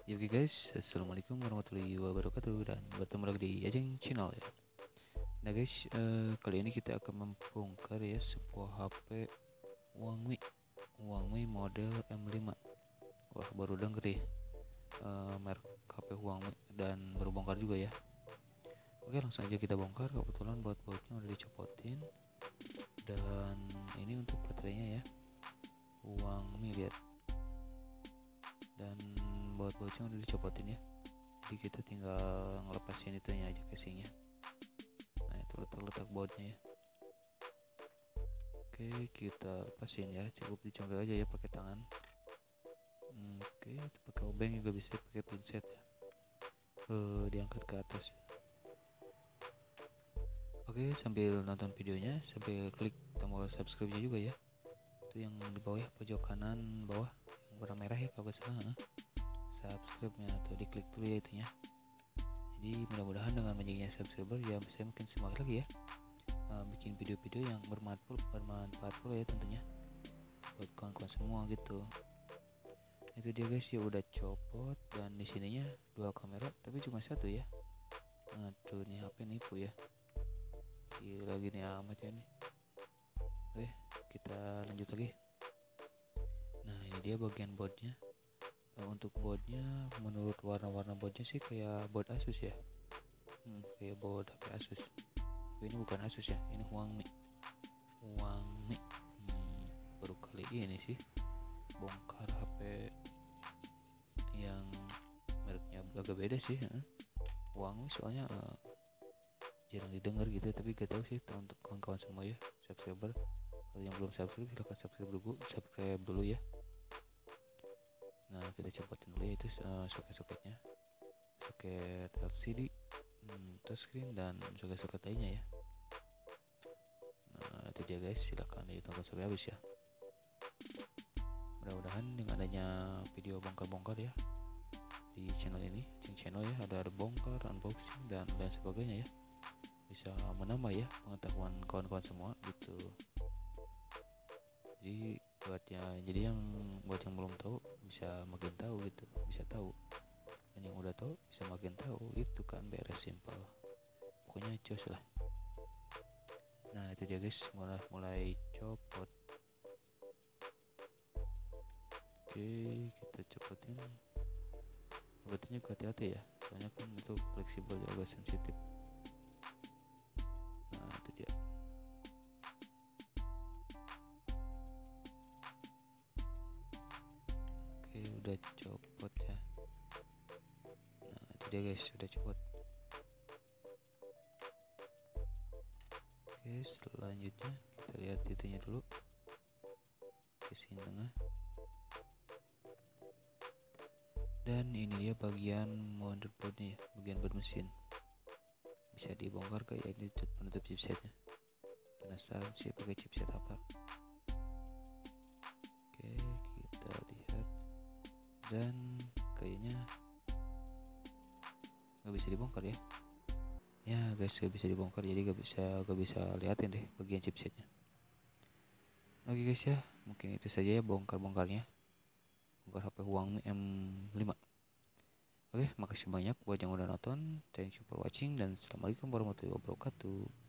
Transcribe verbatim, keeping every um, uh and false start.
Ya oke guys, assalamualaikum warahmatullahi wabarakatuh dan bertemu lagi di Ajeng Channel ya. Nah guys, eh, kali ini kita akan membongkar ya sebuah H P Huawei Huawei model M lima. Wah baru denger ya, eh, merek H P Huawei dan baru bongkar juga ya. Oke langsung aja kita bongkar. Kebetulan baut-bautnya udah dicopotin dan ini untuk baterainya ya Huawei, lihat, dan baut-bautnya udah dicopotin ya, jadi kita tinggal ngelepasin itunya aja, casingnya. Nah itu letak-letak bautnya ya. Oke kita lepasin ya, cukup dicongkel aja ya pakai tangan. hmm, Oke pakai obeng juga bisa, pakai pinset ya, uh, diangkat ke atas. Oke sambil nonton videonya sambil klik tombol subscribe nya juga ya, itu yang di bawah ya, pojok kanan bawah yang warna merah ya kalau nggak salah. Subscribe nya atau diklik dulu ya itunya. Jadi mudah-mudahan dengan banyaknya subscriber ya saya makin semangat lagi ya, uh, bikin video-video yang bermanfaat bermanfaat pula ya tentunya buat kawan-kawan semua gitu. Itu dia guys ya, udah copot dan di sininya dua kamera tapi cuma satu ya. Aduh nih H P nipu ya, gila gini amat ya nih. Oke kita lanjut lagi. Nah ini dia bagian boardnya. Uh, untuk boardnya menurut warna-warna boardnya sih kayak board Asus ya, hmm, kayak board H P Asus. Tapi ini bukan Asus ya, ini Huawei Huawei. hmm, baru kali ini sih bongkar H P yang mereknya agak beda sih. eh. Huawei soalnya uh, jarang didengar gitu, tapi gak tahu sih untuk kawan-kawan semua ya subscriber. Kalau yang belum subscribe silahkan subscribe dulu subscribe dulu ya. Nah kita copotin dulu ya itu uh, soket-soketnya, soket L C D, hmm, touchscreen dan soket-soket lainnya ya. Nah itu dia guys, silahkan ditonton sampai habis ya. Mudah-mudahan dengan adanya video bongkar-bongkar ya di channel ini, Cing channel ya, ada, ada bongkar, unboxing dan lain sebagainya ya, bisa menambah ya pengetahuan kawan-kawan semua gitu. Jadi buat ya, jadi yang buat yang belum tahu bisa makin tahu gitu, bisa tahu, dan yang udah tahu bisa makin tahu gitu kan, beres, simpel pokoknya, jos lah. Nah itu dia guys, mulai mulai copot. Oke kita copotin, copotinnya hati-hati ya, soalnya kan itu fleksibel ya, agak sensitif. Nah itu dia. Oke udah copot ya. Nah itu dia guys, udah copot. Oke selanjutnya kita lihat itunya dulu, casing tengah. Dan ini dia bagian motherboardnya ya, bagian board mesin, bisa dibongkar kayak ini penutup chipsetnya. Penasaran sih pakai chipset apa. Oke kita lihat, dan kayaknya nggak bisa dibongkar ya. Ya guys gak bisa dibongkar, jadi gak bisa gak bisa liatin deh bagian chipsetnya. Oke guys ya, mungkin itu saja ya bongkar-bongkarnya, bongkar H P Huawei M lima. Oke makasih banyak buat yang udah nonton, thank you for watching dan assalamualaikum warahmatullahi wabarakatuh.